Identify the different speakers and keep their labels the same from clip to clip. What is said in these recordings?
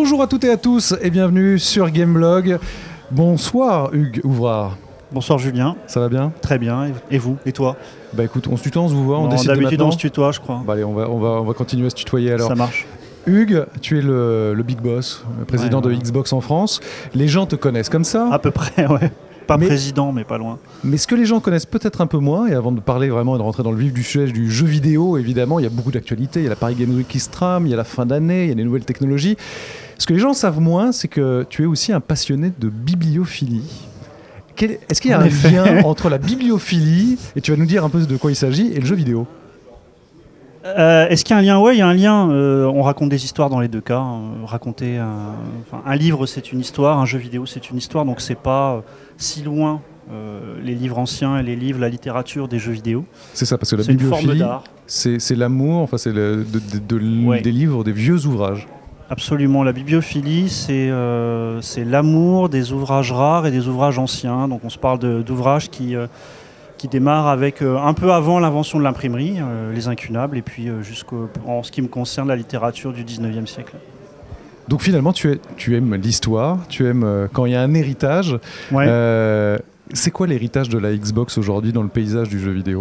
Speaker 1: Bonjour à toutes et à tous et bienvenue sur Gameblog. Bonsoir Hugues Ouvrard.
Speaker 2: Bonsoir Julien.
Speaker 1: Ça va bien?
Speaker 2: Très bien. Et vous? Et toi?
Speaker 1: Bah écoute, on se tutoie, on se vous voit, on décide de
Speaker 2: d'habitude
Speaker 1: maintenant.
Speaker 2: on se tutoie, je crois.
Speaker 1: Bah allez, on va continuer à se tutoyer alors.
Speaker 2: Ça marche.
Speaker 1: Hugues, tu es le big boss, le président de Xbox en France. Les gens te connaissent comme ça.
Speaker 2: À peu près, ouais. Pas président, mais pas loin.
Speaker 1: Mais ce que les gens connaissent peut-être un peu moins, et avant de parler vraiment et de rentrer dans le vif du sujet du jeu vidéo, évidemment, il y a beaucoup d'actualités. Il y a la Paris Games Week qui se trame, il y a la fin d'année, il y a des nouvelles technologies. Ce que les gens savent moins, c'est que tu es aussi un passionné de bibliophilie. Est-ce qu'il y a un lien entre la bibliophilie, et tu vas nous dire un peu de quoi il s'agit, et le jeu vidéo?
Speaker 2: Est-ce qu'il y a un lien? Oui, il y a un lien. On raconte des histoires dans les deux cas. Raconter un livre, c'est une histoire. Un jeu vidéo, c'est une histoire. Donc, c'est pas si loin les livres anciens et les livres, la littérature des jeux vidéo.
Speaker 1: C'est ça, parce que la
Speaker 2: c'est
Speaker 1: bibliophilie, c'est l'amour, enfin, c'est des livres, des vieux ouvrages.
Speaker 2: Absolument. La bibliophilie, c'est l'amour des ouvrages rares et des ouvrages anciens. Donc, on se parle d'ouvrages qui démarre avec un peu avant l'invention de l'imprimerie, les incunables, et puis en ce qui me concerne, la littérature du 19e siècle.
Speaker 1: Donc finalement, tu aimes l'histoire, tu aimes quand il y a un héritage. Ouais. C'est quoi l'héritage de la Xbox aujourd'hui dans le paysage du jeu vidéo?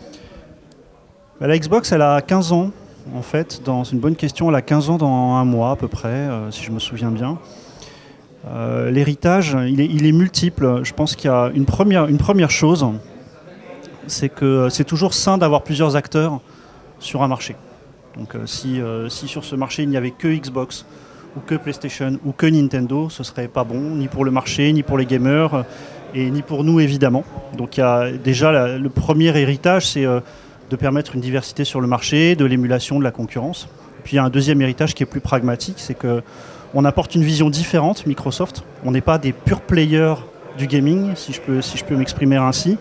Speaker 2: La Xbox, elle a 15 ans, en fait. C'est une bonne question. Elle a 15 ans dans un mois, à peu près, si je me souviens bien. L'héritage, il est multiple. Je pense qu'il y a une première chose, c'est que c'est toujours sain d'avoir plusieurs acteurs sur un marché. Donc si sur ce marché il n'y avait que Xbox ou que PlayStation ou que Nintendo, ce serait pas bon, ni pour le marché, ni pour les gamers, et ni pour nous évidemment. Donc il y a déjà le premier héritage, c'est de permettre une diversité sur le marché, de l'émulation, de la concurrence. Puis il y a un deuxième héritage qui est plus pragmatique, c'est qu'on apporte une vision différente, Microsoft. On n'est pas des pure players du gaming, si je peux m'exprimer ainsi.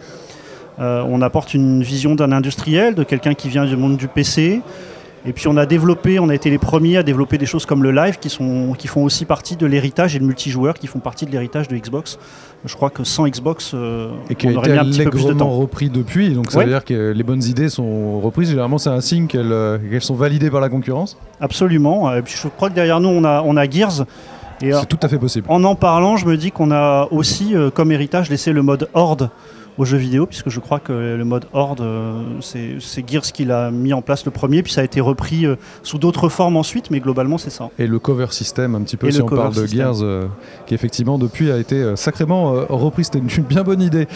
Speaker 2: On apporte une vision d'un industriel, de quelqu'un qui vient du monde du PC. Et puis on a été les premiers à développer des choses comme le live qui font aussi partie de l'héritage, et le multijoueur qui font partie de l'héritage de Xbox. Je crois que sans Xbox, on aurait mis un petit peu plus de temps.
Speaker 1: Repris depuis, donc ça veut dire que les bonnes idées sont reprises. Généralement, c'est un signe qu'elles sont validées par la concurrence.
Speaker 2: Absolument. Et puis je crois que derrière nous, on a Gears.
Speaker 1: C'est tout à fait possible.
Speaker 2: En parlant, je me dis qu'on a aussi, comme héritage, laissé le mode Horde aux jeux vidéo, puisque je crois que le mode Horde, c'est Gears qui l'a mis en place le premier, puis ça a été repris sous d'autres formes ensuite, mais globalement c'est ça.
Speaker 1: Et le cover system, un petit peu, si on parle de Gears, qui effectivement depuis a été sacrément repris, c'était une bien bonne idée.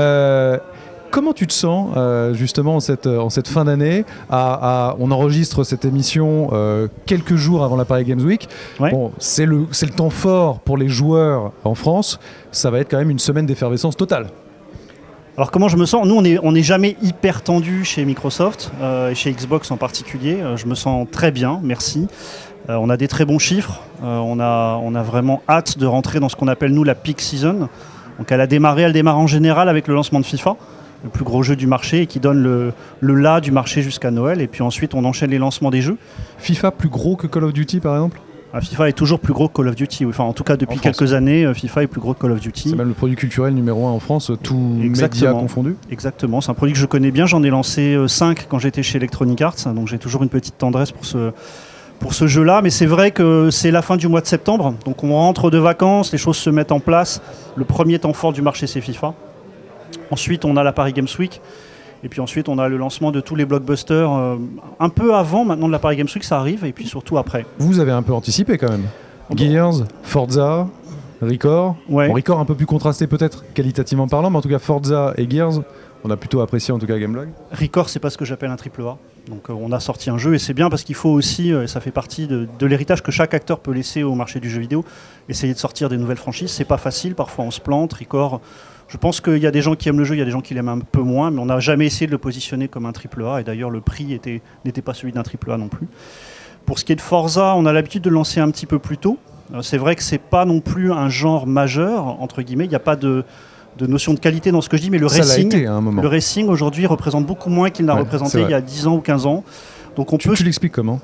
Speaker 1: Comment tu te sens justement en cette fin d'année? On enregistre cette émission quelques jours avant la Paris Games Week. Ouais. Bon, c'est le temps fort pour les joueurs en France. Ça va être quand même une semaine d'effervescence totale.
Speaker 2: Alors comment je me sens? Nous, on n'est jamais hyper tendu chez Microsoft, et chez Xbox en particulier. Je me sens très bien, merci. On a des très bons chiffres. On a vraiment hâte de rentrer dans ce qu'on appelle, nous, la peak season. Donc elle démarre en général avec le lancement de FIFA, le plus gros jeu du marché, et qui donne le là du marché jusqu'à Noël. Et puis ensuite, on enchaîne les lancements des jeux.
Speaker 1: FIFA plus gros que Call of Duty, par exemple?
Speaker 2: FIFA est toujours plus gros que Call of Duty. Enfin, en tout cas, depuis quelques années, FIFA est plus gros que Call of Duty.
Speaker 1: C'est même le produit culturel numéro 1 en France, tout média confondu.
Speaker 2: Exactement, c'est un produit que je connais bien. J'en ai lancé 5 quand j'étais chez Electronic Arts, donc j'ai toujours une petite tendresse pour ce jeu-là. Mais c'est vrai que c'est la fin du mois de septembre, donc on rentre de vacances, les choses se mettent en place. Le premier temps fort du marché, c'est FIFA. Ensuite, on a la Paris Games Week. Et puis ensuite, on a le lancement de tous les blockbusters un peu avant, maintenant de la Paris Games Week, ça arrive, et puis surtout après.
Speaker 1: Vous avez un peu anticipé quand même. Gears, Forza, Record. Ouais. Bon, Record un peu plus contrasté peut-être, qualitativement parlant, mais en tout cas Forza et Gears, on a plutôt apprécié en tout cas Gameblog.
Speaker 2: Record, c'est pas ce que j'appelle un AAA. Donc on a sorti un jeu, et c'est bien parce qu'il faut aussi, ça fait partie de l'héritage que chaque acteur peut laisser au marché du jeu vidéo, essayer de sortir des nouvelles franchises. C'est pas facile, parfois on se plante. Record, je pense qu'il y a des gens qui aiment le jeu, il y a des gens qui l'aiment un peu moins, mais on n'a jamais essayé de le positionner comme un AAA, et d'ailleurs le prix n'était pas celui d'un AAA non plus. Pour ce qui est de Forza, on a l'habitude de le lancer un petit peu plus tôt. C'est vrai que c'est pas non plus un genre majeur, entre guillemets, il n'y a pas de notion de qualité dans ce que je dis, mais le racing aujourd'hui représente beaucoup moins qu'il n'a représenté il y a 10 ans ou 15 ans. Donc tu
Speaker 1: l'expliques comment?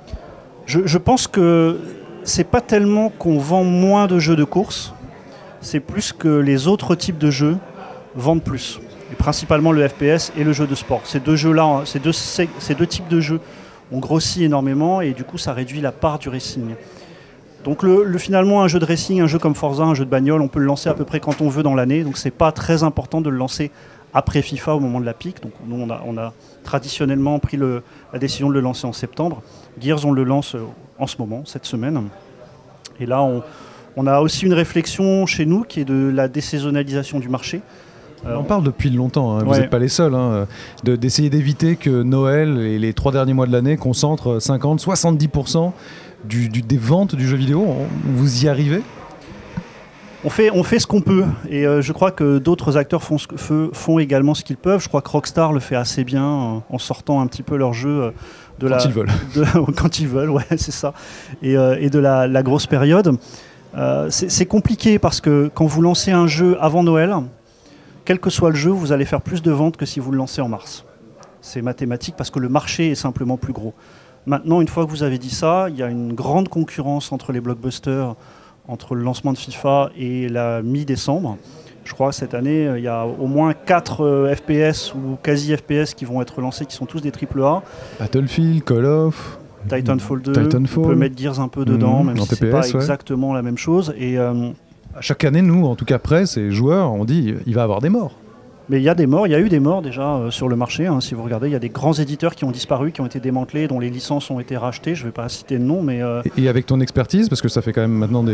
Speaker 2: Je pense que c'est pas tellement qu'on vend moins de jeux de course, c'est plus que les autres types de jeux vendent plus. Et principalement le FPS et le jeu de sport. Ces deux jeux-là, ces deux types de jeux ont grossi énormément, et du coup ça réduit la part du racing. Donc finalement, un jeu de racing, un jeu comme Forza, un jeu de bagnole, on peut le lancer à peu près quand on veut dans l'année. Donc c'est pas très important de le lancer après FIFA au moment de la pique. Donc nous, on a traditionnellement pris la décision de le lancer en septembre. Gears, on le lance en ce moment, cette semaine. Et là, on a aussi une réflexion chez nous qui est de la désaisonnalisation du marché.
Speaker 1: On en parle depuis longtemps, hein. Vous n'êtes pas les seuls, hein, d'essayer d'éviter que Noël et les 3 derniers mois de l'année concentrent 50-70% des ventes du jeu vidéo. Vous y arrivez ?
Speaker 2: On fait ce qu'on peut, et je crois que d'autres acteurs font également ce qu'ils peuvent. Je crois que Rockstar le fait assez bien en sortant un petit peu leur jeu
Speaker 1: ils veulent.
Speaker 2: Quand ils veulent, ouais, c'est ça, et de la grosse période. C'est compliqué parce que quand vous lancez un jeu avant Noël, quel que soit le jeu, vous allez faire plus de ventes que si vous le lancez en mars. C'est mathématique parce que le marché est simplement plus gros. Maintenant, une fois que vous avez dit ça, il y a une grande concurrence entre les blockbusters, entre le lancement de FIFA et la mi-décembre. Je crois que cette année, il y a au moins 4 FPS ou quasi FPS qui vont être lancés, qui sont tous des AAA.
Speaker 1: Battlefield, Call of...
Speaker 2: Titanfall 2, on peut mettre Gears un peu dedans, même si c'est pas exactement la même chose. Et
Speaker 1: chaque année, nous, en tout cas presse et joueurs, on dit il va y avoir des morts.
Speaker 2: Mais il y a des morts, il y a eu des morts déjà sur le marché. Hein, si vous regardez, il y a des grands éditeurs qui ont disparu, qui ont été démantelés, dont les licences ont été rachetées. Je ne vais pas citer le nom, mais...
Speaker 1: Et avec ton expertise, parce que ça fait quand même maintenant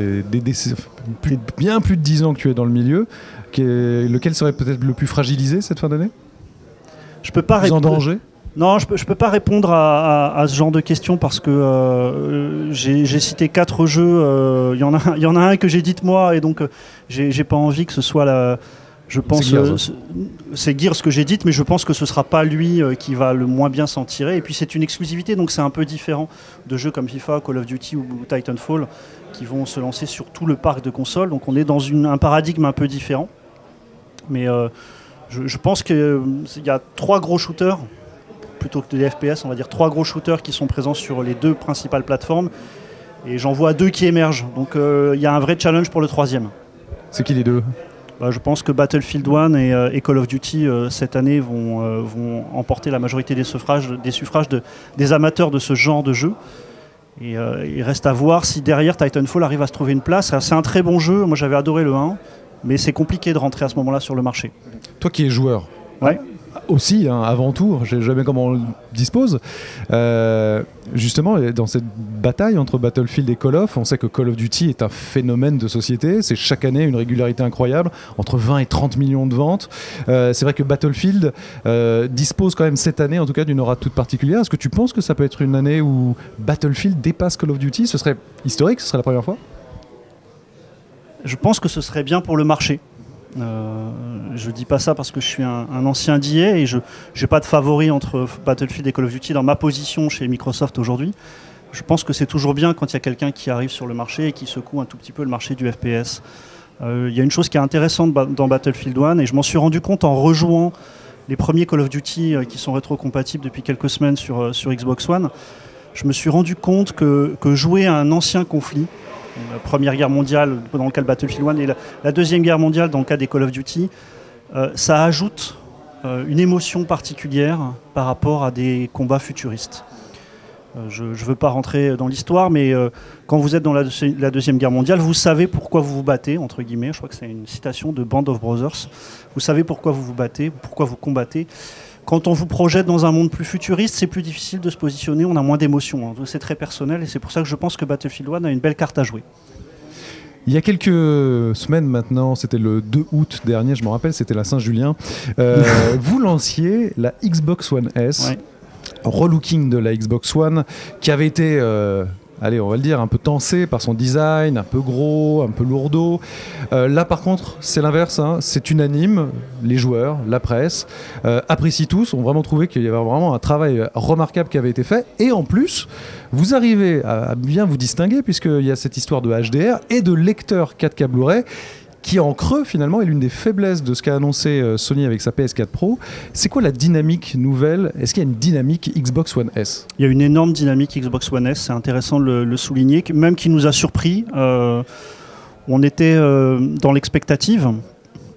Speaker 1: bien plus de 10 ans que tu es dans le milieu, lequel serait peut-être le plus fragilisé cette fin d'année ?
Speaker 2: Je peux pas
Speaker 1: en danger ?
Speaker 2: Non, je peux pas répondre à ce genre de questions parce que j'ai cité 4 jeux. Il y en a un que j'édite moi, et donc j'ai pas envie que ce soit je pense c'est Gears que j'édite, mais je pense que ce sera pas lui qui va le moins bien s'en tirer. Et puis c'est une exclusivité, donc c'est un peu différent de jeux comme FIFA, Call of Duty ou Titanfall qui vont se lancer sur tout le parc de consoles. Donc on est dans un paradigme un peu différent. Mais je pense qu'il y a 3 gros shooters, plutôt que des FPS, on va dire 3 gros shooters qui sont présents sur les 2 principales plateformes. Et j'en vois 2 qui émergent. Donc il y a un vrai challenge pour le 3e.
Speaker 1: C'est qui les 2 ?
Speaker 2: Je pense que Battlefield 1 et Call of Duty cette année vont emporter la majorité des suffrages des amateurs de ce genre de jeu. Et il reste à voir si derrière Titanfall arrive à se trouver une place. C'est un très bon jeu, moi j'avais adoré le 1, mais c'est compliqué de rentrer à ce moment-là sur le marché.
Speaker 1: Toi qui es joueur,
Speaker 2: ouais.
Speaker 1: Aussi, hein, avant tout, je ne sais jamais comment on le dispose. Justement, dans cette bataille entre Battlefield et Call of, on sait que Call of Duty est un phénomène de société. C'est chaque année une régularité incroyable, entre 20 et 30 millions de ventes. C'est vrai que Battlefield dispose quand même cette année, en tout cas, d'une aura toute particulière. Est-ce que tu penses que ça peut être une année où Battlefield dépasse Call of Duty ? Ce serait historique, ce serait la première fois ?
Speaker 2: Je pense que ce serait bien pour le marché. Je dis pas ça parce que je suis un ancien d'EA et je n'ai pas de favori entre Battlefield et Call of Duty dans ma position chez Microsoft aujourd'hui. Je pense que c'est toujours bien quand il y a quelqu'un qui arrive sur le marché et qui secoue un tout petit peu le marché du FPS. Il y a une chose qui est intéressante dans Battlefield 1 et je m'en suis rendu compte en rejouant les premiers Call of Duty qui sont rétrocompatibles depuis quelques semaines sur Xbox One. Je me suis rendu compte que jouer à un ancien conflit, la Première Guerre mondiale dans le cas de Battlefield 1 et la Deuxième Guerre mondiale dans le cas des Call of Duty, ça ajoute une émotion particulière par rapport à des combats futuristes. Je ne veux pas rentrer dans l'histoire, mais quand vous êtes dans la Deuxième Guerre mondiale, vous savez pourquoi vous vous battez, entre guillemets. Je crois que c'est une citation de Band of Brothers. Vous savez pourquoi vous vous battez, pourquoi vous combattez. Quand on vous projette dans un monde plus futuriste, c'est plus difficile de se positionner, on a moins d'émotions. Hein. C'est très personnel et c'est pour ça que je pense que Battlefield 1 a une belle carte à jouer.
Speaker 1: Il y a quelques semaines maintenant, c'était le 2 août dernier, je me rappelle, c'était la Saint-Julien, vous lanciez la Xbox One S, ouais. Relooking de la Xbox One, qui avait été... allez, on va le dire, un peu tensé par son design, un peu gros, un peu lourdeau. Là, par contre, c'est l'inverse, hein, c'est unanime. Les joueurs, la presse, apprécient tous, ont vraiment trouvé qu'il y avait vraiment un travail remarquable qui avait été fait. Et en plus, vous arrivez à bien vous distinguer, puisqu'il y a cette histoire de HDR et de lecteur 4K Blu-ray, qui en creux finalement est l'une des faiblesses de ce qu'a annoncé Sony avec sa PS4 Pro. C'est quoi la dynamique nouvelle ? Est-ce qu'il y a une dynamique Xbox One S ?
Speaker 2: Il y a une énorme dynamique Xbox One S, c'est intéressant de le souligner, même qui nous a surpris. On était dans l'expectative.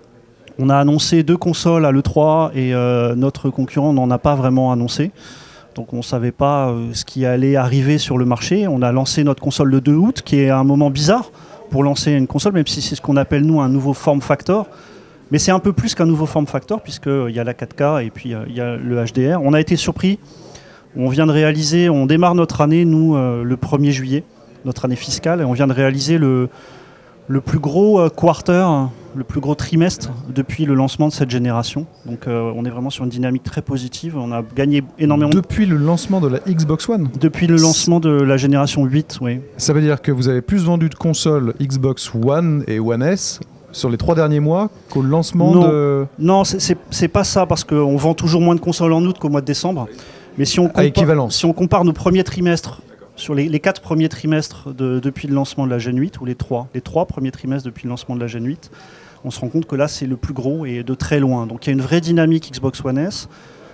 Speaker 2: On a annoncé 2 consoles à l'E3 et notre concurrent n'en a pas vraiment annoncé. Donc on ne savait pas ce qui allait arriver sur le marché. On a lancé notre console le 2 août, qui est un moment bizarre pour lancer une console, même si c'est ce qu'on appelle nous un nouveau form factor. Mais c'est un peu plus qu'un nouveau form factor, puisqu'il y a la 4K et puis il y a le HDR. On a été surpris. On vient de réaliser, on démarre notre année, nous, le 1er juillet, notre année fiscale, et on vient de réaliser le plus gros quarter, le plus gros trimestre depuis le lancement de cette génération. Donc on est vraiment sur une dynamique très positive. On a gagné énormément.
Speaker 1: Depuis le lancement de la Xbox One ?
Speaker 2: Depuis le lancement de la génération 8, oui.
Speaker 1: Ça veut dire que vous avez plus vendu de consoles Xbox One et One S sur les 3 derniers mois qu'au lancement de...
Speaker 2: Non, c'est pas ça, parce qu'on vend toujours moins de consoles en août qu'au mois de décembre. Mais si on compare nos premiers trimestres, sur les 4 premiers trimestres depuis le lancement de la Gen 8, ou les 3 premiers trimestres depuis le lancement de la Gen 8, on se rend compte que là c'est le plus gros et de très loin. Donc il y a une vraie dynamique Xbox One S.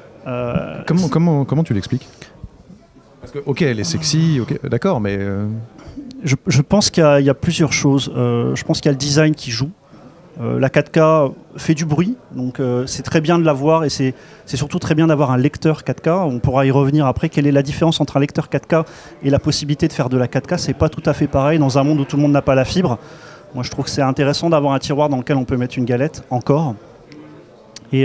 Speaker 1: Comment tu l'expliques ? Parce que ok, elle est sexy, okay, d'accord, mais...
Speaker 2: Je pense qu'il y a plusieurs choses. Je pense qu'il y a le design qui joue. La 4K fait du bruit, donc c'est très bien de l'avoir, et c'est surtout très bien d'avoir un lecteur 4K. On pourra y revenir après. Quelle est la différence entre un lecteur 4K et la possibilité de faire de la 4K ? C'est pas tout à fait pareil dans un monde où tout le monde n'a pas la fibre. Moi je trouve que c'est intéressant d'avoir un tiroir dans lequel on peut mettre une galette, encore. Mais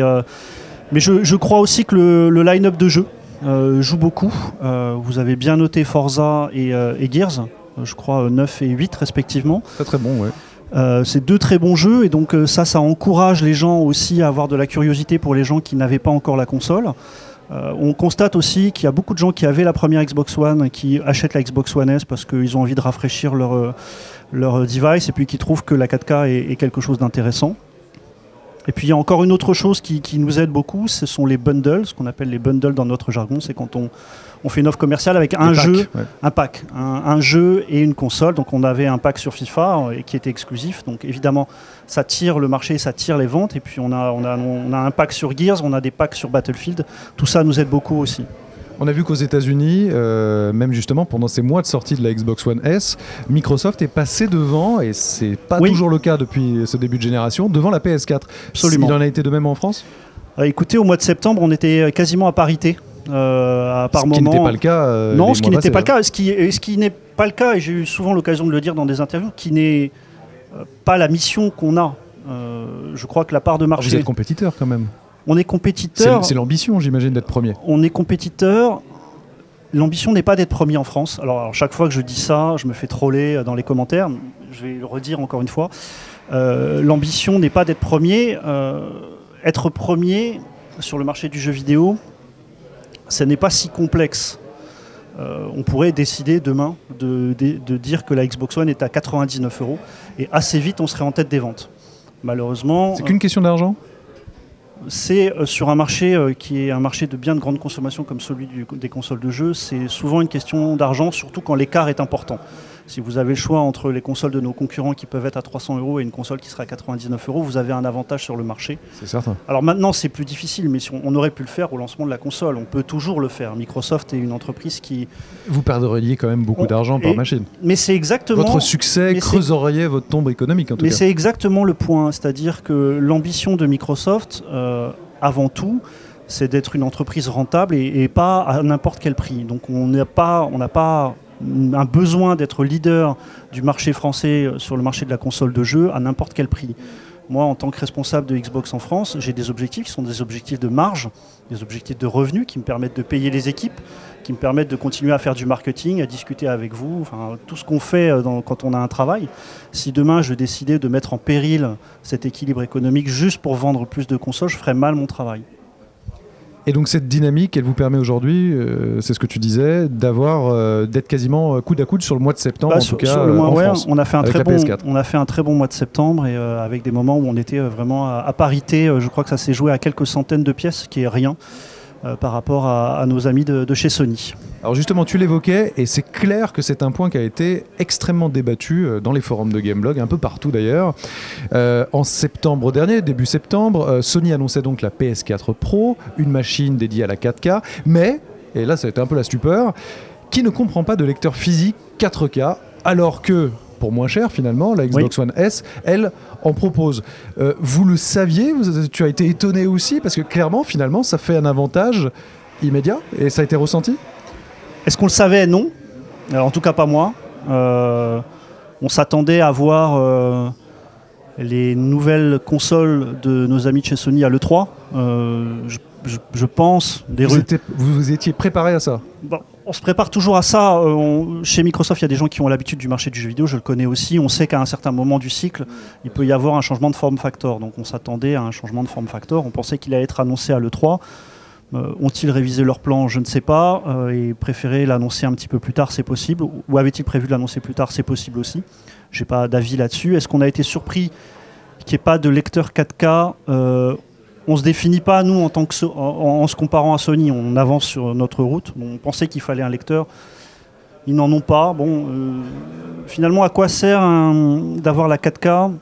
Speaker 2: je crois aussi que le line-up de jeux joue beaucoup. Vous avez bien noté Forza et Gears, je crois 9 et 8 respectivement.
Speaker 1: Très très bon, ouais.
Speaker 2: C'est 2 très bons jeux, et donc ça encourage les gens aussi à avoir de la curiosité pour les gens qui n'avaient pas encore la console. On constate aussi qu'il y a beaucoup de gens qui avaient la première Xbox One qui achètent la Xbox One S parce qu'ils ont envie de rafraîchir leur device, et puis qui trouvent que la 4K est quelque chose d'intéressant. Et puis il y a encore une autre chose qui nous aide beaucoup, ce sont les bundles, ce qu'on appelle les bundles dans notre jargon. C'est quand on fait une offre commerciale avec un jeu, un pack, un jeu et une console. Donc on avait un pack sur FIFA qui était exclusif. Donc évidemment, ça tire le marché, ça tire les ventes. Et puis on a un pack sur Gears, on a des packs sur Battlefield. Tout ça nous aide beaucoup aussi.
Speaker 1: On a vu qu'aux États-Unis, même justement pendant ces mois de sortie de la Xbox One S, Microsoft est passé devant, et c'est pas toujours le cas depuis ce début de génération, devant la PS4.
Speaker 2: Absolument.
Speaker 1: Il en a été de même en France ?
Speaker 2: Écoutez, au mois de septembre, on était quasiment à parité.
Speaker 1: Ce qui n'était pas le cas.
Speaker 2: Non, ce qui n'était pas le cas. Ce qui n'est pas le cas, et j'ai eu souvent l'occasion de le dire dans des interviews, qui n'est pas la mission qu'on a. Je crois que la part de marché...
Speaker 1: Vous êtes compétiteur quand même.
Speaker 2: On est compétiteur.
Speaker 1: C'est l'ambition, j'imagine, d'être premier.
Speaker 2: On est compétiteur. L'ambition n'est pas d'être premier en France. Alors, chaque fois que je dis ça, je me fais troller dans les commentaires. Je vais le redire encore une fois. L'ambition n'est pas d'être premier. Être premier sur le marché du jeu vidéo, ce n'est pas si complexe. On pourrait décider demain de dire que la Xbox One est à 99 €, et assez vite on serait en tête des ventes. Malheureusement...
Speaker 1: C'est qu'une question d'argent ?
Speaker 2: C'est sur un marché qui est un marché de biens de grande consommation comme celui des consoles de jeux, c'est souvent une question d'argent, surtout quand l'écart est important. Si vous avez le choix entre les consoles de nos concurrents qui peuvent être à 300 € et une console qui sera à 99 €, vous avez un avantage sur le marché.
Speaker 1: C'est certain.
Speaker 2: Alors maintenant, c'est plus difficile, mais on aurait pu le faire au lancement de la console. On peut toujours le faire. Microsoft est une entreprise qui...
Speaker 1: Vous perdriez quand même beaucoup d'argent par machine.
Speaker 2: Mais c'est exactement...
Speaker 1: Votre succès creuserait votre tombe économique, en tout cas.
Speaker 2: Mais c'est exactement le point. C'est-à-dire que l'ambition de Microsoft, avant tout, c'est d'être une entreprise rentable et pas à n'importe quel prix. Donc on n'a pas un besoin d'être leader du marché français sur le marché de la console de jeu à n'importe quel prix. Moi, en tant que responsable de Xbox en France, j'ai des objectifs qui sont des objectifs de marge, des objectifs de revenus qui me permettent de payer les équipes, qui me permettent de continuer à faire du marketing, à discuter avec vous, enfin, tout ce qu'on fait quand on a un travail. Si demain je décidais de mettre en péril cet équilibre économique juste pour vendre plus de consoles, je ferais mal mon travail.
Speaker 1: Et donc cette dynamique, elle vous permet aujourd'hui, c'est ce que tu disais, d'être quasiment coude à coude sur le mois de septembre, en tout cas en France.
Speaker 2: On a fait un très bon mois de septembre, et avec des moments où on était vraiment à parité. Je crois que ça s'est joué à quelques centaines de pièces, ce qui est rien par rapport à nos amis de chez Sony.
Speaker 1: Alors justement, tu l'évoquais, et c'est clair que c'est un point qui a été extrêmement débattu dans les forums de Gameblog, un peu partout d'ailleurs. En septembre dernier, début septembre, Sony annonçait donc la PS4 Pro, une machine dédiée à la 4K, mais, et là ça a été un peu la stupeur, qui ne comprend pas de lecteur physique 4K, alors que, pour moins cher finalement, la Xbox One S, elle en propose. Vous le saviez, tu as été étonné aussi, parce que clairement, finalement, ça fait un avantage immédiat et ça a été ressenti?
Speaker 2: Est-ce qu'on le savait? Non. Alors, en tout cas, pas moi. On s'attendait à voir les nouvelles consoles de nos amis de chez Sony à l'E3. Je pense...
Speaker 1: Vous étiez préparé à ça?
Speaker 2: Bon, on se prépare toujours à ça. Chez Microsoft, il y a des gens qui ont l'habitude du marché du jeu vidéo, je le connais aussi. On sait qu'à un certain moment du cycle, il peut y avoir un changement de form factor. Donc on s'attendait à un changement de form factor. On pensait qu'il allait être annoncé à l'E3. Ont-ils révisé leur plan? Je ne sais pas. Et préféré l'annoncer un petit peu plus tard, c'est possible. Ou avaient-ils prévu de l'annoncer plus tard? C'est possible aussi. Je n'ai pas d'avis là-dessus. Est-ce qu'on a été surpris qu'il n'y ait pas de lecteur 4K? On ne se définit pas, nous, en se comparant à Sony. On avance sur notre route. On pensait qu'il fallait un lecteur. Ils n'en ont pas. Bon, finalement, à quoi sert d'avoir la 4K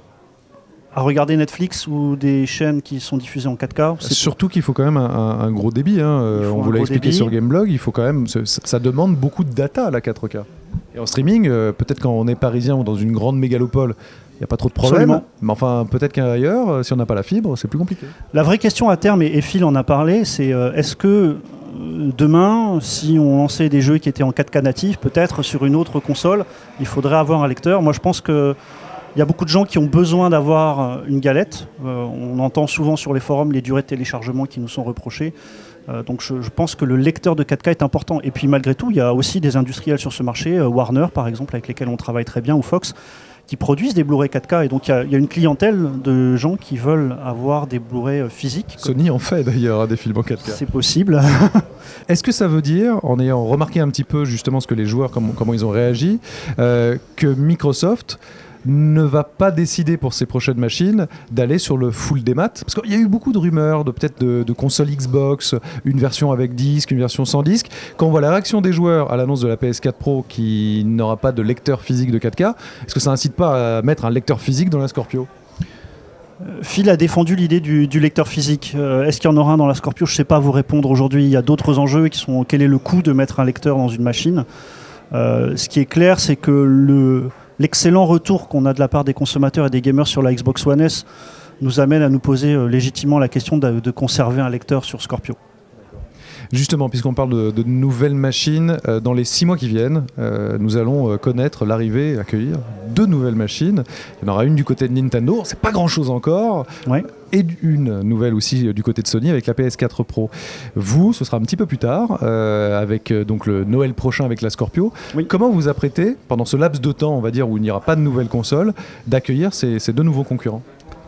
Speaker 2: à regarder Netflix ou des chaînes qui sont diffusées en 4K?
Speaker 1: Surtout qu'il faut quand même un gros débit. On vous l'a expliqué sur Gameblog. Il faut quand même, ça demande beaucoup de data, la 4K. Et en streaming, peut-être quand on est parisien ou dans une grande mégalopole, il n'y a pas trop de problème. Absolument. Mais enfin, peut-être qu'ailleurs, si on n'a pas la fibre, c'est plus compliqué.
Speaker 2: La vraie question à terme, et Phil en a parlé, c'est est-ce que demain, si on lançait des jeux qui étaient en 4K natif, peut-être sur une autre console, il faudrait avoir un lecteur. Moi, je pense que il y a beaucoup de gens qui ont besoin d'avoir une galette. On entend souvent sur les forums les durées de téléchargement qui nous sont reprochées. Donc je pense que le lecteur de 4K est important. Et puis malgré tout, il y a aussi des industriels sur ce marché, Warner par exemple, avec lesquels on travaille très bien, ou Fox, qui produisent des Blu-ray 4K. Et donc il y a une clientèle de gens qui veulent avoir des Blu-ray physiques.
Speaker 1: Sony en fait d'ailleurs des films en 4K.
Speaker 2: C'est possible.
Speaker 1: Est-ce que ça veut dire, en ayant remarqué un petit peu justement ce que les joueurs, comment ils ont réagi, que Microsoft ne va pas décider pour ses prochaines machines d'aller sur le full démat? Parce qu'il y a eu beaucoup de rumeurs peut-être de consoles Xbox, une version avec disque, une version sans disque. Quand on voit la réaction des joueurs à l'annonce de la PS4 Pro qui n'aura pas de lecteur physique de 4K, est-ce que ça incite pas à mettre un lecteur physique dans la Scorpio?
Speaker 2: Phil a défendu l'idée du lecteur physique. Est-ce qu'il y en aura un dans la Scorpio? Je ne sais pas vous répondre aujourd'hui. Il y a d'autres enjeux qui sont quel est le coût de mettre un lecteur dans une machine. Ce qui est clair, c'est que l'excellent retour qu'on a de la part des consommateurs et des gamers sur la Xbox One S nous amène à nous poser légitimement la question de conserver un lecteur sur Scorpio.
Speaker 1: Justement, puisqu'on parle de nouvelles machines, dans les 6 mois qui viennent, nous allons connaître l'arrivée, accueillir 2 nouvelles machines. Il y en aura une du côté de Nintendo, c'est pas grand-chose encore,
Speaker 2: ouais.
Speaker 1: Et une nouvelle aussi du côté de Sony avec la PS4 Pro. Vous, ce sera un petit peu plus tard, avec donc le Noël prochain avec la Scorpio. Oui. Comment vous apprêtez, pendant ce laps de temps, on va dire, où il n'y aura pas de nouvelles consoles, d'accueillir ces 2 nouveaux concurrents?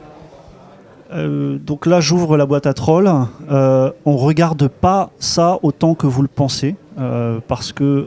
Speaker 2: Donc là, j'ouvre la boîte à trolls. On regarde pas ça autant que vous le pensez, parce que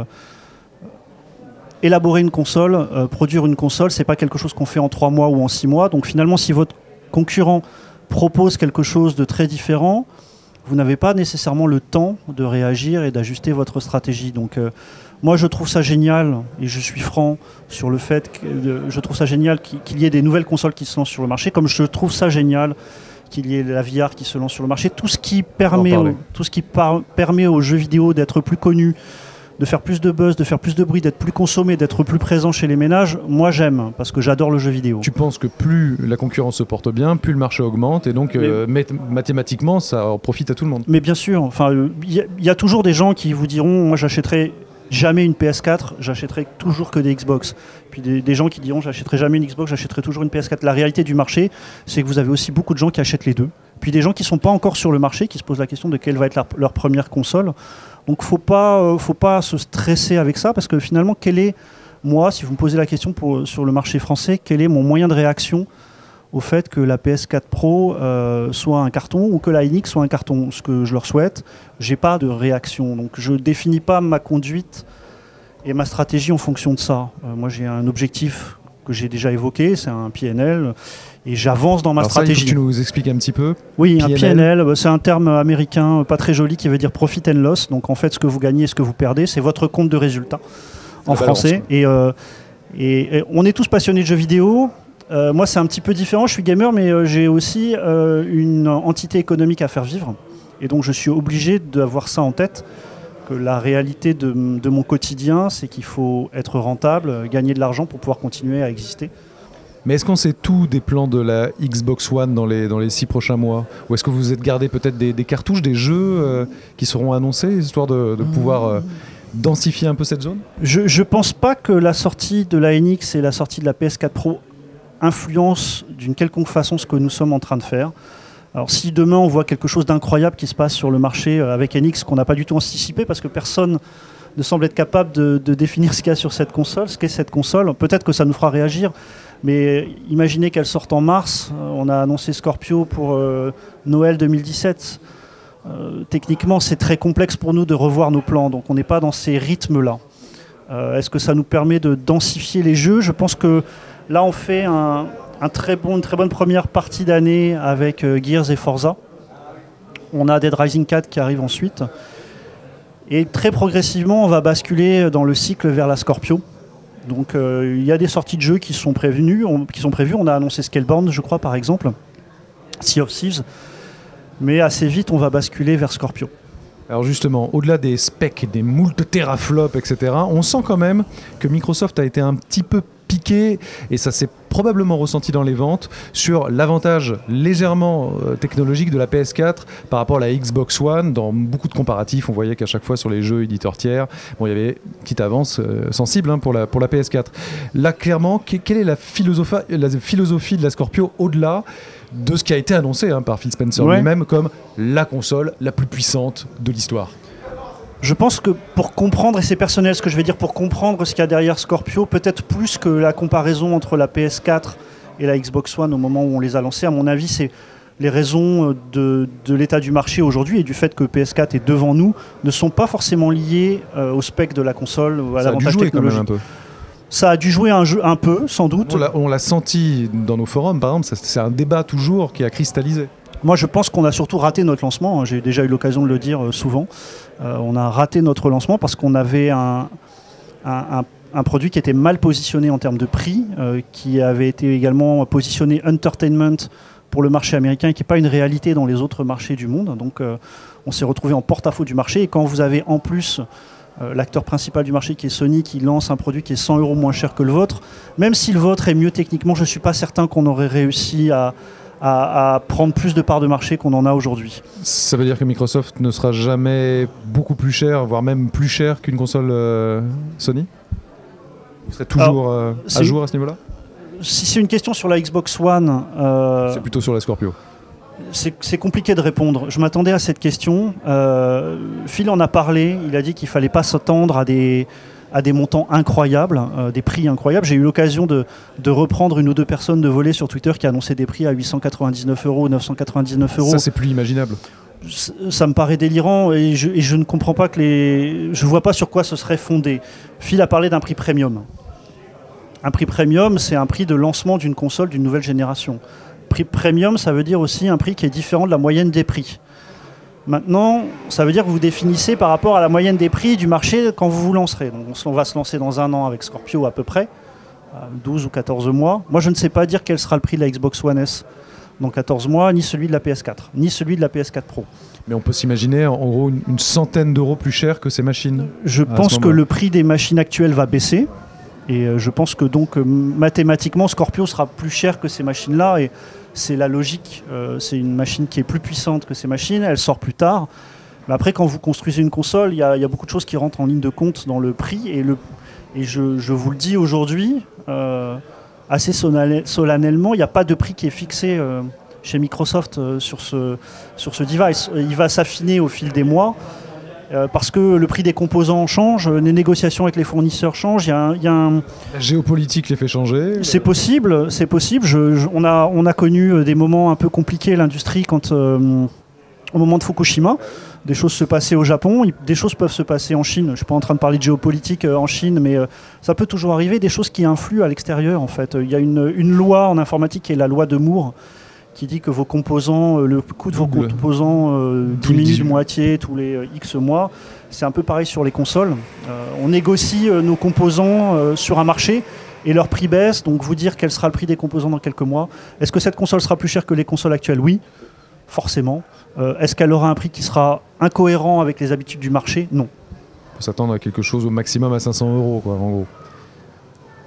Speaker 2: élaborer une console, produire une console, c'est pas quelque chose qu'on fait en 3 mois ou en 6 mois. Donc finalement, si votre concurrent propose quelque chose de très différent, vous n'avez pas nécessairement le temps de réagir et d'ajuster votre stratégie. Donc moi, je trouve ça génial, et je suis franc sur le fait que je trouve ça génial qu'il y ait des nouvelles consoles qui se lancent sur le marché, comme je trouve ça génial qu'il y ait la VR qui se lance sur le marché. Tout ce qui permet aux jeux vidéo d'être plus connus, de faire plus de buzz, de faire plus de bruit, d'être plus consommé, d'être plus présent chez les ménages, moi j'aime, parce que j'adore le jeu vidéo.
Speaker 1: Tu penses que plus la concurrence se porte bien, plus le marché augmente, et donc mathématiquement, ça en profite à tout le monde?
Speaker 2: Mais bien sûr, il y a toujours des gens qui vous diront, moi j'achèterai jamais une PS4, j'achèterai toujours que des Xbox. Puis des gens qui diront, j'achèterai jamais une Xbox, j'achèterai toujours une PS4. La réalité du marché, c'est que vous avez aussi beaucoup de gens qui achètent les deux. Puis des gens qui ne sont pas encore sur le marché, qui se posent la question de quelle va être leur première console. Donc faut pas se stresser avec ça, parce que finalement, moi, si vous me posez la question sur le marché français, quel est mon moyen de réaction au fait que la PS4 Pro soit un carton ou que la NX soit un carton? Ce que je leur souhaite, j'ai pas de réaction. Donc je définis pas ma conduite et ma stratégie en fonction de ça. Moi, j'ai un objectif que j'ai déjà évoqué, c'est un PNL, et j'avance dans ma stratégie.
Speaker 1: Il faut que tu nous expliques un petit peu.
Speaker 2: Oui, PNL. Un PNL, c'est un terme américain pas très joli qui veut dire Profit and Loss. Donc en fait, ce que vous gagnez et ce que vous perdez, c'est votre compte de résultat en français. Et on est tous passionnés de jeux vidéo. Moi, c'est un petit peu différent. Je suis gamer, mais j'ai aussi une entité économique à faire vivre. Et donc, je suis obligé d'avoir ça en tête, que la réalité de mon quotidien, c'est qu'il faut être rentable, gagner de l'argent pour pouvoir continuer à exister.
Speaker 1: Mais est-ce qu'on sait tout des plans de la Xbox One dans les 6 prochains mois? Ou est-ce que vous êtes gardé peut-être des cartouches, des jeux qui seront annoncés, histoire de pouvoir densifier un peu cette zone?
Speaker 2: Je pense pas que la sortie de la NX et la sortie de la PS4 Pro influencent d'une quelconque façon ce que nous sommes en train de faire. Alors si demain on voit quelque chose d'incroyable qui se passe sur le marché avec NX qu'on n'a pas du tout anticipé parce que personne ne semble être capable de définir ce qu'il y a sur cette console, ce qu'est cette console, peut-être que ça nous fera réagir, mais imaginez qu'elle sorte en mars, on a annoncé Scorpio pour Noël 2017. Techniquement c'est très complexe pour nous de revoir nos plans, donc on n'est pas dans ces rythmes-là. Est-ce que ça nous permet de densifier les jeux? Je pense que là on fait une très bonne première partie d'année avec Gears et Forza. On a Dead Rising 4 qui arrive ensuite. Et très progressivement, on va basculer dans le cycle vers la Scorpio. Donc il y a des sorties de jeux qui sont prévues. On a annoncé Scalebound, je crois, par exemple. Sea of Thieves. Mais assez vite, on va basculer vers Scorpio.
Speaker 1: Alors justement, au-delà des specs, des moult teraflops, etc., on sent quand même que Microsoft a été un petit peu piqué, et ça s'est probablement ressenti dans les ventes, sur l'avantage légèrement technologique de la PS4 par rapport à la Xbox One. Dans beaucoup de comparatifs, on voyait qu'à chaque fois sur les jeux éditeurs tiers, il y avait une petite avance sensible pour la PS4. Là, clairement, quelle est la philosophie de la Scorpio au-delà de ce qui a été annoncé par Phil Spencer lui-même comme la console la plus puissante de l'histoire?
Speaker 2: Je pense que pour comprendre, et c'est personnel ce que je vais dire, pour comprendre ce qu'il y a derrière Scorpio, peut-être plus que la comparaison entre la PS4 et la Xbox One au moment où on les a lancées, à mon avis, c'est les raisons de l'état du marché aujourd'hui et du fait que PS4 est devant nous ne sont pas forcément liées au spec de la console ou à l'avantage technologique.
Speaker 1: Quand même un peu.
Speaker 2: Ça a dû jouer un peu, sans doute.
Speaker 1: On l'a senti dans nos forums, par exemple, c'est un débat toujours qui a cristallisé.
Speaker 2: Moi, je pense qu'on a surtout raté notre lancement. J'ai déjà eu l'occasion de le dire souvent. On a raté notre lancement parce qu'on avait un produit qui était mal positionné en termes de prix, qui avait été également positionné entertainment pour le marché américain et qui n'est pas une réalité dans les autres marchés du monde. Donc, on s'est retrouvé en porte-à-faux du marché. Et quand vous avez en plus l'acteur principal du marché qui est Sony, qui lance un produit qui est 100 € moins cher que le vôtre, même si le vôtre est mieux techniquement, je ne suis pas certain qu'on aurait réussi à prendre plus de parts de marché qu'on en a aujourd'hui.
Speaker 1: Ça veut dire que Microsoft ne sera jamais beaucoup plus cher, voire même plus cher qu'une console Sony? Vous serez toujours à jour à ce niveau-là?
Speaker 2: Si c'est une question sur la Xbox One...
Speaker 1: c'est plutôt sur la Scorpio.
Speaker 2: C'est compliqué de répondre. Je m'attendais à cette question. Phil en a parlé. Il a dit qu'il ne fallait pas s'attendre à des montants incroyables, des prix incroyables. J'ai eu l'occasion de reprendre une ou deux personnes de volée sur Twitter qui annonçaient des prix à 899 €, 999 €.
Speaker 1: Ça, c'est plus imaginable.
Speaker 2: Ça me paraît délirant et je ne comprends pas je vois pas sur quoi ce serait fondé. Phil a parlé d'un prix premium. Un prix premium, c'est un prix de lancement d'une console d'une nouvelle génération. Prix premium, ça veut dire aussi un prix qui est différent de la moyenne des prix. Maintenant, ça veut dire que vous définissez par rapport à la moyenne des prix du marché quand vous vous lancerez. Donc, on va se lancer dans 1 an avec Scorpio à peu près, 12 ou 14 mois. Moi, je ne sais pas dire quel sera le prix de la Xbox One S dans 14 mois, ni celui de la PS4, ni celui de la PS4 Pro.
Speaker 1: Mais on peut s'imaginer en gros une centaine d'euros plus cher que ces machines.
Speaker 2: Je pense que le prix des machines actuelles va baisser. Et je pense que donc mathématiquement, Scorpio sera plus cher que ces machines-là. Et c'est la logique. C'est une machine qui est plus puissante que ces machines. Elle sort plus tard. Mais après, quand vous construisez une console, il y a beaucoup de choses qui rentrent en ligne de compte dans le prix. Et je vous le dis aujourd'hui, assez solennellement, il n'y a pas de prix qui est fixé chez Microsoft sur ce device. Il va s'affiner au fil des mois. Parce que le prix des composants change, les négociations avec les fournisseurs changent. La
Speaker 1: géopolitique les fait changer.
Speaker 2: C'est possible. On a connu des moments un peu compliqués, l'industrie, au moment de Fukushima. Des choses se passaient au Japon, des choses peuvent se passer en Chine. Je ne suis pas en train de parler de géopolitique en Chine, mais ça peut toujours arriver, des choses qui influent à l'extérieur. En fait. Il y a une loi en informatique qui est la loi de Moore, qui dit que vos composants, le coût de vos composants diminue de moitié tous les X mois. C'est un peu pareil sur les consoles. On négocie nos composants sur un marché et leur prix baisse. Donc vous dire quel sera le prix des composants dans quelques mois. Est-ce que cette console sera plus chère que les consoles actuelles? Oui, forcément. Est-ce qu'elle aura un prix qui sera incohérent avec les habitudes du marché? Non.
Speaker 1: On peut s'attendre à quelque chose au maximum à 500 €, quoi, en gros.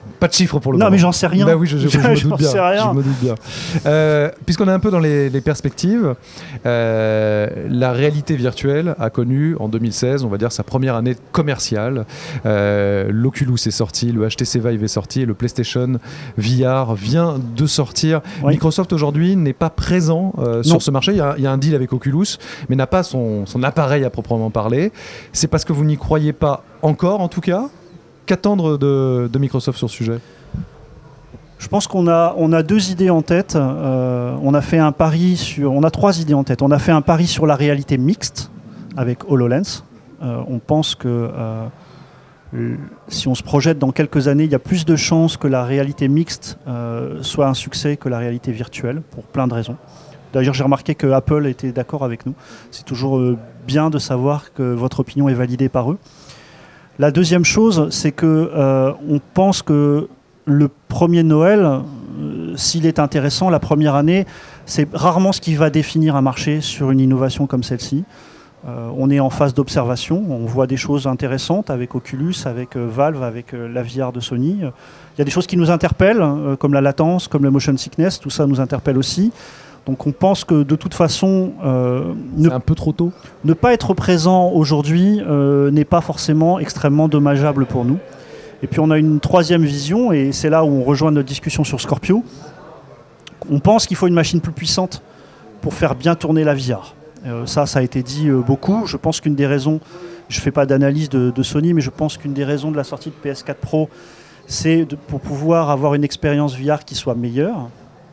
Speaker 1: Pas de chiffres pour le moment.
Speaker 2: Non, mais j'en sais rien.
Speaker 1: Bah oui, je me doute bien.
Speaker 2: Sais rien.
Speaker 1: Je me doute bien. Puisqu'on est un peu dans les perspectives, la réalité virtuelle a connu en 2016, on va dire, sa première année commerciale. L'Oculus est sorti, le HTC Vive est sorti, et le PlayStation VR vient de sortir. Oui. Microsoft aujourd'hui n'est pas présent sur ce marché. Il y a un deal avec Oculus, mais n'a pas son appareil à proprement parler. C'est parce que vous n'y croyez pas encore, en tout cas. Qu'attendre de Microsoft sur ce sujet ?
Speaker 2: Je pense qu'on a deux idées en tête. On a fait un pari on a trois idées en tête. On a fait un pari sur la réalité mixte avec HoloLens. On pense que si on se projette dans quelques années, il y a plus de chances que la réalité mixte soit un succès que la réalité virtuelle, pour plein de raisons. D'ailleurs, j'ai remarqué que Apple était d'accord avec nous. C'est toujours bien de savoir que votre opinion est validée par eux. La deuxième chose, c'est que on pense que le premier Noël, s'il est intéressant, la première année, c'est rarement ce qui va définir un marché sur une innovation comme celle-ci. On est en phase d'observation, on voit des choses intéressantes avec Oculus, avec Valve, avec la VR de Sony. Il y a des choses qui nous interpellent, comme la latence, comme le motion sickness, tout ça nous interpelle aussi. Donc on pense que de toute façon,
Speaker 1: c'est un peu trop tôt.
Speaker 2: Ne pas être présent aujourd'hui n'est pas forcément extrêmement dommageable pour nous. Et puis on a une troisième vision, et c'est là où on rejoint notre discussion sur Scorpio. On pense qu'il faut une machine plus puissante pour faire bien tourner la VR. Ça a été dit beaucoup. Je pense qu'une des raisons, je ne fais pas d'analyse de Sony, mais je pense qu'une des raisons de la sortie de PS4 Pro, c'est pour pouvoir avoir une expérience VR qui soit meilleure.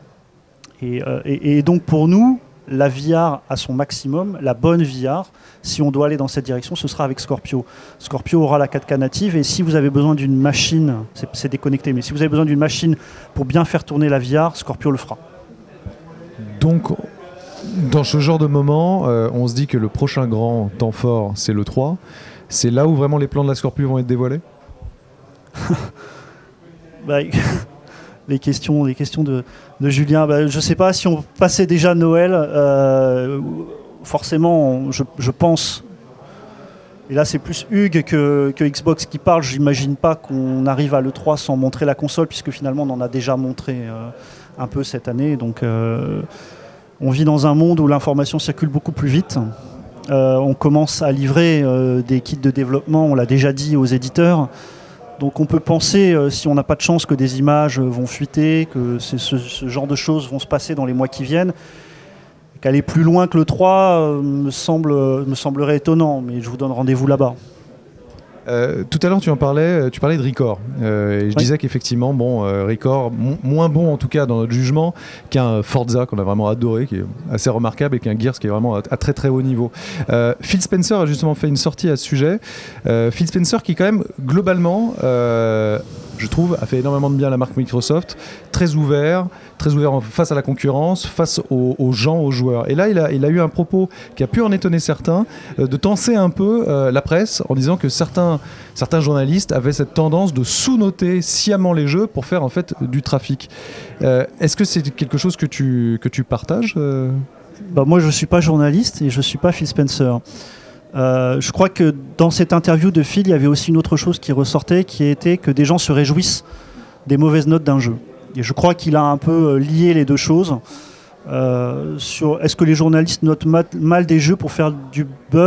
Speaker 2: Et donc pour nous, la VR à son maximum, la bonne VR, si on doit aller dans cette direction, ce sera avec Scorpio. Scorpio aura la 4K native, et si vous avez besoin d'une machine, c'est déconnecté, mais si vous avez besoin d'une machine pour bien faire tourner la VR, Scorpio le fera.
Speaker 1: Donc, dans ce genre de moment, on se dit que le prochain grand temps fort, c'est le 3. C'est là où vraiment les plans de la Scorpio vont être dévoilés ? Les questions de Julien, je ne sais pas si on passait déjà Noël, forcément je pense, et là c'est plus Hugues que Xbox qui parle, j'imagine pas qu'on arrive à l'E3 sans montrer la console, puisque finalement on en a déjà montré un peu cette année, donc on vit dans un monde où l'information circule beaucoup plus vite. On commence à livrer des kits de développement, on l'a déjà dit aux éditeurs. Donc on peut penser, si on n'a pas de chance, que des images vont fuiter, que ce genre de choses vont se passer dans les mois qui viennent. Qu'aller plus loin que le 3 me semblerait étonnant, mais je vous donne rendez-vous là-bas. Tout à l'heure, tu parlais de Recore. Et je disais qu'effectivement, Recore, moins bon en tout cas dans notre jugement, qu'un Forza qu'on a vraiment adoré, qui est assez remarquable, et qu'un Gears qui est vraiment à très très haut niveau. Phil Spencer a justement fait une sortie à ce sujet. Phil Spencer qui quand même, globalement, je trouve, a fait énormément de bien à la marque Microsoft, très ouvert face à la concurrence, face aux gens, aux joueurs. Et là, il a eu un propos qui a pu en étonner certains, de tenser un peu la presse en disant que certains journalistes avaient cette tendance de sous-noter sciemment les jeux pour faire en fait du trafic. Est-ce que c'est quelque chose que tu partages
Speaker 2: Moi, je ne suis pas journaliste et je ne suis pas Phil Spencer. Je crois que dans cette interview de Phil, il y avait aussi une autre chose qui ressortait, qui était que des gens se réjouissent des mauvaises notes d'un jeu. Et je crois qu'il a un peu lié les deux choses. Sur est-ce que les journalistes notent mal des jeux pour faire du buzz ?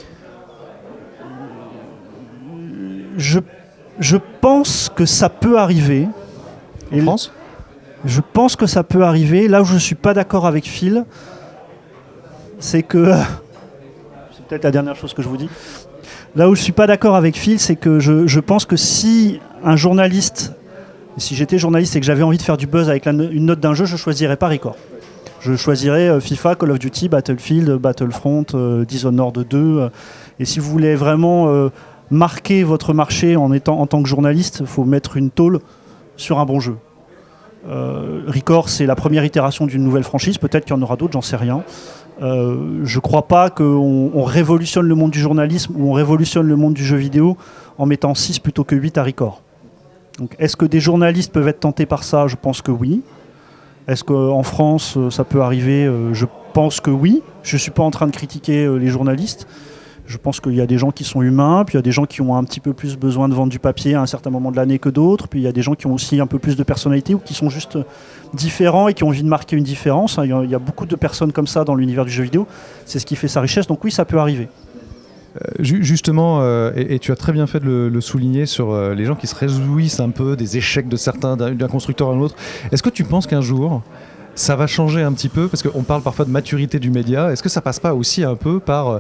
Speaker 2: Je pense que ça peut arriver.
Speaker 1: En France ?
Speaker 2: Je pense que ça peut arriver. Là où je ne suis pas d'accord avec Phil, c'est que... c'est peut-être la dernière chose que je vous dis. Là où je ne suis pas d'accord avec Phil, c'est que je pense que si un journaliste... Si j'étais journaliste et que j'avais envie de faire du buzz avec une note d'un jeu, je ne choisirais pas Recore. Je choisirais FIFA, Call of Duty, Battlefield, Battlefront, Dishonored 2. Et si vous voulez vraiment marquer votre marché en tant que journaliste, il faut mettre une tôle sur un bon jeu. Recore, c'est la première itération d'une nouvelle franchise. Peut-être qu'il y en aura d'autres, j'en sais rien. Je ne crois pas qu'on révolutionne le monde du journalisme ou on révolutionne le monde du jeu vidéo en mettant 6 plutôt que 8 à Recore. Donc, est-ce que des journalistes peuvent être tentés par ça ? Je pense que oui. Est-ce qu'en France, ça peut arriver ? Je pense que oui. Je ne suis pas en train de critiquer les journalistes. Je pense qu'il y a des gens qui sont humains, puis il y a des gens qui ont un petit peu plus besoin de vendre du papier à un certain moment de l'année que d'autres, puis il y a des gens qui ont aussi un peu plus de personnalité ou qui sont juste différents et qui ont envie de marquer une différence. Il y a beaucoup de personnes comme ça dans l'univers du jeu vidéo. C'est ce qui fait sa richesse, donc oui, ça peut arriver.
Speaker 1: Justement, et tu as très bien fait de le souligner sur les gens qui se réjouissent un peu des échecs de certains, d'un constructeur à un autre. Est-ce que tu penses qu'un jour, ça va changer un petit peu? Parce qu'on parle parfois de maturité du média. Est-ce que ça passe pas aussi un peu par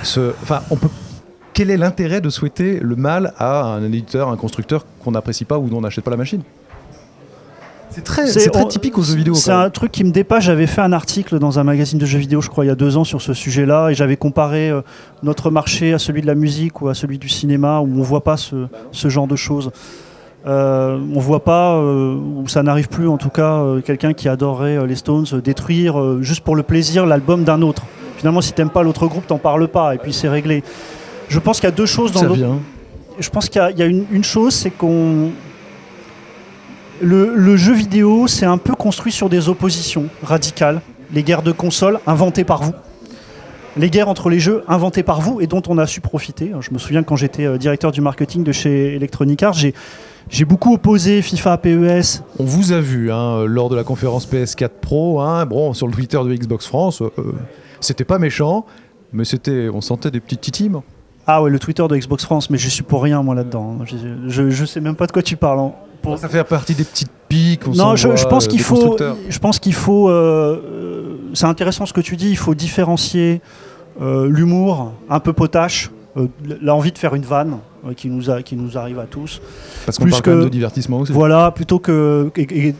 Speaker 1: quel est l'intérêt de souhaiter le mal à un éditeur, un constructeur qu'on n'apprécie pas ou dont on n'achète pas la machine? C'est très typique aux jeux vidéo.
Speaker 2: C'est un truc qui me dépasse. J'avais fait un article dans un magazine de jeux vidéo, je crois, il y a 2 ans sur ce sujet-là, et j'avais comparé notre marché à celui de la musique ou à celui du cinéma, où on ne voit pas ce genre de choses. On ne voit pas, ou ça n'arrive plus en tout cas, quelqu'un qui adorerait les Stones détruire juste pour le plaisir l'album d'un autre. Finalement, si tu n'aimes pas l'autre groupe, t'en parles pas, et puis c'est réglé. Je pense qu'il y a 2 choses dans l'autre. Je pense qu'il y a une chose, c'est qu'on... Le jeu vidéo, c'est un peu construit sur des oppositions radicales. Les guerres de consoles inventées par vous. Les guerres entre les jeux inventés par vous et dont on a su profiter. Je me souviens quand j'étais directeur du marketing de chez Electronic Arts, j'ai beaucoup opposé FIFA, PES.
Speaker 1: On vous a vu lors de la conférence PS4 Pro, sur le Twitter de Xbox France, c'était pas méchant, mais on sentait des petites titimes.
Speaker 2: Ah ouais, le Twitter de Xbox France, mais je suis pour rien moi là-dedans. Je sais même pas de quoi tu parles.
Speaker 1: Ça fait partie des petites piques.
Speaker 2: Non, je pense qu'il faut. C'est intéressant ce que tu dis. Il faut différencier l'humour un peu potache, l'envie de faire une vanne qui nous arrive à tous.
Speaker 1: Parce qu'on parle quand même de divertissement aussi.
Speaker 2: Voilà, plutôt que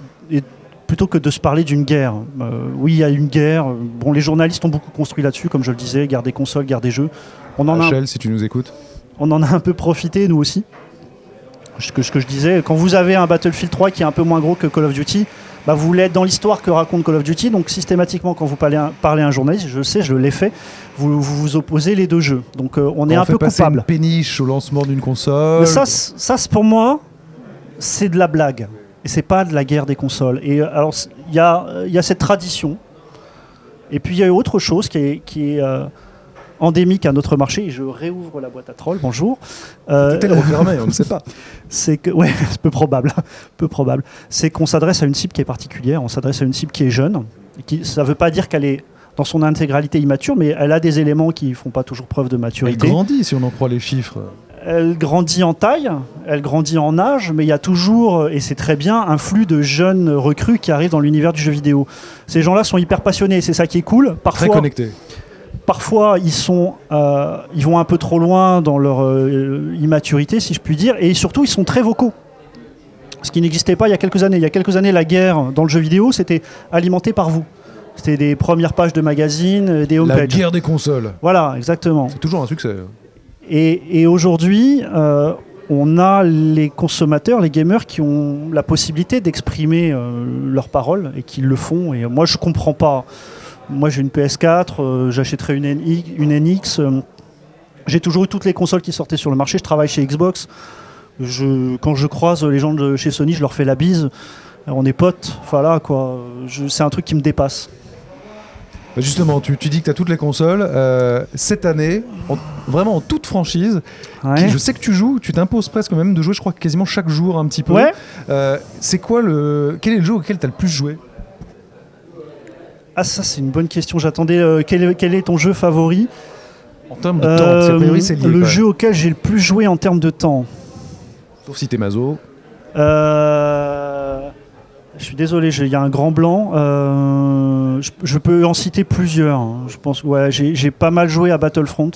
Speaker 2: de se parler d'une guerre. Oui, il y a une guerre. Bon, les journalistes ont beaucoup construit là-dessus, comme je le disais, guerre des consoles, guerre des jeux.
Speaker 1: Si tu nous écoutes.
Speaker 2: On en a un peu profité, nous aussi. Ce que je disais, quand vous avez un Battlefield 3 qui est un peu moins gros que Call of Duty, vous voulez être dans l'histoire que raconte Call of Duty, donc systématiquement quand vous parlez à un journaliste, je sais, je l'ai fait, vous opposez les 2 jeux. Donc on est un peu coupable.
Speaker 1: Passer une péniche au lancement d'une console.
Speaker 2: Mais ça pour moi, c'est de la blague. Et c'est pas de la guerre des consoles. Et alors, il y a cette tradition. Et puis il y a autre chose qui est endémique à notre marché, et je réouvre la boîte à trolls, bonjour.
Speaker 1: Peut-être refermée, on ne sait pas.
Speaker 2: C'est peu probable. C'est qu'on s'adresse à une cible qui est particulière, on s'adresse à une cible qui est jeune. Ça ne veut pas dire qu'elle est dans son intégralité immature, mais elle a des éléments qui ne font pas toujours preuve de maturité.
Speaker 1: Elle grandit, si on en croit les chiffres.
Speaker 2: Elle grandit en taille, elle grandit en âge, mais il y a toujours, et c'est très bien, un flux de jeunes recrues qui arrivent dans l'univers du jeu vidéo. Ces gens-là sont hyper passionnés, c'est ça qui est cool.
Speaker 1: Très connectés.
Speaker 2: Parfois, ils vont un peu trop loin dans leur immaturité, si je puis dire, et surtout, ils sont très vocaux. Ce qui n'existait pas il y a quelques années. Il y a quelques années, la guerre dans le jeu vidéo, c'était alimenté par vous. C'était des premières pages de magazines, des homepages.
Speaker 1: La guerre des consoles.
Speaker 2: Voilà, exactement.
Speaker 1: C'est toujours un succès.
Speaker 2: Et aujourd'hui, on a les consommateurs, les gamers, qui ont la possibilité d'exprimer leurs paroles et qui le font. Et moi, je comprends pas. Moi, j'ai une PS4, j'achèterai une NX. J'ai toujours eu toutes les consoles qui sortaient sur le marché. Je travaille chez Xbox. Quand je croise les gens de chez Sony, je leur fais la bise. On est potes. Voilà, quoi. C'est un truc qui me dépasse.
Speaker 1: Justement, tu dis que tu as toutes les consoles. Cette année, vraiment en toute franchise, je sais que tu joues, tu t'imposes presque même de jouer, je crois, quasiment chaque jour un petit peu.
Speaker 2: Ouais.
Speaker 1: Quel est le jeu auquel tu as le plus joué ?
Speaker 2: Ah, ça, c'est une bonne question. J'attendais. Quel est ton jeu favori ?
Speaker 1: En termes de temps, a priori, c'est lié.
Speaker 2: Le jeu auquel j'ai le plus joué en termes de temps.
Speaker 1: Sauf si t'es maso.
Speaker 2: Je suis désolé, il y a un grand blanc. Je peux en citer plusieurs. Je pense, j'ai pas mal joué à Battlefront.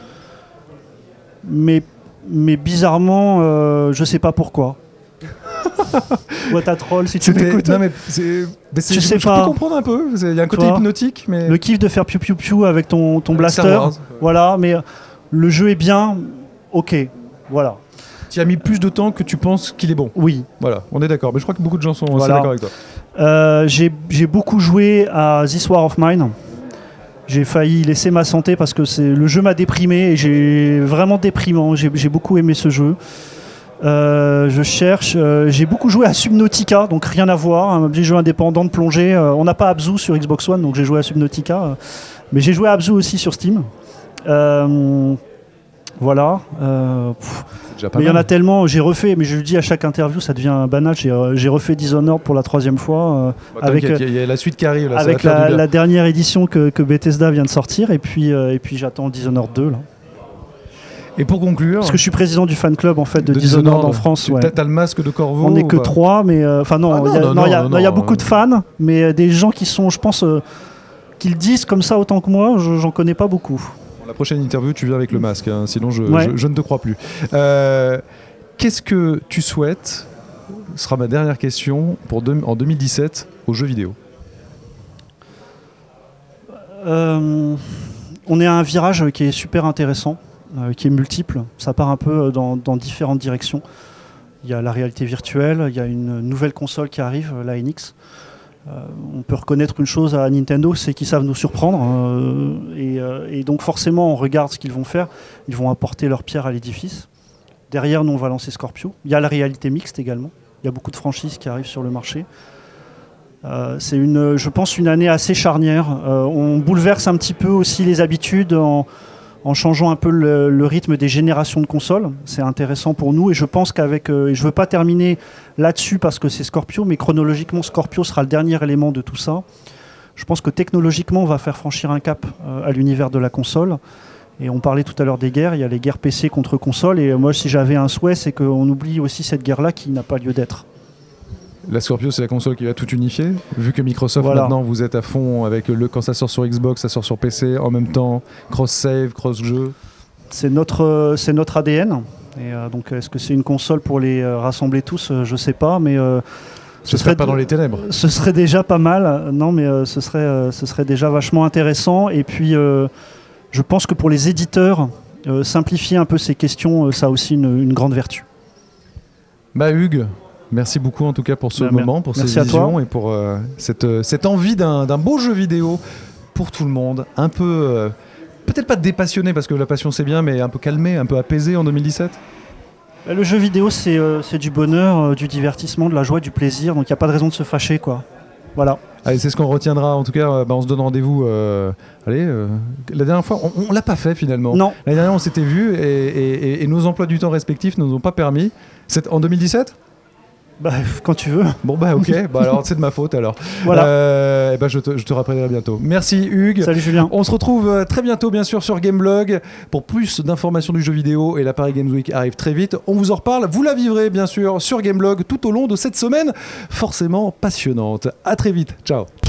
Speaker 2: Mais bizarrement, je sais pas pourquoi. Boîte à troll, si tu m'écoutes.
Speaker 1: Non, mais je peux comprendre un peu. Il y a un côté hypnotique. Mais...
Speaker 2: Le kiff de faire piou-piou-piou avec ton blaster. Voilà, mais le jeu est bien. Ok, voilà.
Speaker 1: Tu as mis plus de temps que tu penses qu'il est bon.
Speaker 2: Oui.
Speaker 1: Voilà, on est d'accord. Mais je crois que beaucoup de gens sont assez d'accord avec
Speaker 2: toi. J'ai beaucoup joué à This War of Mine. J'ai failli laisser ma santé parce que le jeu m'a déprimé et j'ai vraiment déprimant. J'ai beaucoup aimé ce jeu. Je cherche. J'ai beaucoup joué à Subnautica, donc rien à voir. Un petit jeu indépendant de plongée. On n'a pas Abzu sur Xbox One, donc j'ai joué à Subnautica. Mais j'ai joué à Abzu aussi sur Steam. Voilà. Il y en a tellement, j'ai refait, mais je le dis à chaque interview, ça devient banal. J'ai refait Dishonored pour la 3e fois.
Speaker 1: Il y a la suite qui arrive. Là,
Speaker 2: avec la dernière édition que Bethesda vient de sortir, et puis j'attends Dishonored 2. Là.
Speaker 1: Et pour conclure...
Speaker 2: Parce que je suis président du fan club en fait, de Dishonored en France.
Speaker 1: Tu as le masque de Corvo?
Speaker 2: On n'est que 3, mais... il y a beaucoup de fans, mais des gens qui sont, je pense, qui le disent comme ça autant que moi, j'en connais pas beaucoup.
Speaker 1: La prochaine interview, tu viens avec le masque, hein, sinon je ne te crois plus. Qu'est-ce que tu souhaites, ce sera ma dernière question, en 2017 aux jeux vidéo?
Speaker 2: On est à un virage qui est super intéressant, qui est multiple. Ça part un peu dans différentes directions. Il y a la réalité virtuelle, il y a une nouvelle console qui arrive, la NX. On peut reconnaître une chose à Nintendo, c'est qu'ils savent nous surprendre et donc forcément on regarde ce qu'ils vont faire, ils vont apporter leur pierre à l'édifice. Derrière nous on va lancer Scorpio, il y a la réalité mixte également, il y a beaucoup de franchises qui arrivent sur le marché. C'est je pense une année assez charnière, on bouleverse un petit peu aussi les habitudes en changeant un peu le rythme des générations de consoles. C'est intéressant pour nous et je pense qu'avec... je ne veux pas terminer là-dessus parce que c'est Scorpio, mais chronologiquement, Scorpio sera le dernier élément de tout ça. Je pense que technologiquement, on va faire franchir un cap à l'univers de la console. Et on parlait tout à l'heure des guerres, il y a les guerres PC contre console. Et moi, si j'avais un souhait, c'est qu'on oublie aussi cette guerre-là qui n'a pas lieu d'être.
Speaker 1: La Scorpio, c'est la console qui va tout unifier. Vu que Microsoft, maintenant, vous êtes à fond avec quand ça sort sur Xbox, ça sort sur PC, en même temps, cross-save, cross-jeu.
Speaker 2: C'est notre ADN. Et donc, est-ce que c'est une console pour les rassembler tous? Je ne sais pas, mais...
Speaker 1: ce serait pas dans les ténèbres.
Speaker 2: Ce serait déjà pas mal. Non, mais ce serait déjà vachement intéressant. Et puis, je pense que pour les éditeurs, simplifier un peu ces questions, ça a aussi une grande vertu.
Speaker 1: Hugues, merci beaucoup en tout cas pour ce moment, pour ces visions et pour cette envie d'un beau jeu vidéo pour tout le monde. Un peu, peut-être pas dépassionné parce que la passion c'est bien, mais un peu calmé, un peu apaisé en 2017.
Speaker 2: Le jeu vidéo c'est du bonheur, du divertissement, de la joie, du plaisir, donc il n'y a pas de raison de se fâcher, quoi. Voilà.
Speaker 1: Allez, c'est ce qu'on retiendra. En tout cas, on se donne rendez-vous. La dernière fois, on l'a pas fait finalement.
Speaker 2: Non.
Speaker 1: La dernière, on s'était vus et nos emplois du temps respectifs ne nous ont pas permis. C'est en 2017 ?
Speaker 2: Quand tu veux.
Speaker 1: Bon ok, alors c'est de ma faute alors.
Speaker 2: Voilà.
Speaker 1: Je te rappellerai bientôt. Merci Hugues.
Speaker 2: Salut Julien.
Speaker 1: On se retrouve très bientôt bien sûr sur Gameblog pour plus d'informations du jeu vidéo et la Paris Games Week arrive très vite. On vous en reparle, vous la vivrez bien sûr sur Gameblog tout au long de cette semaine forcément passionnante. À très vite, ciao.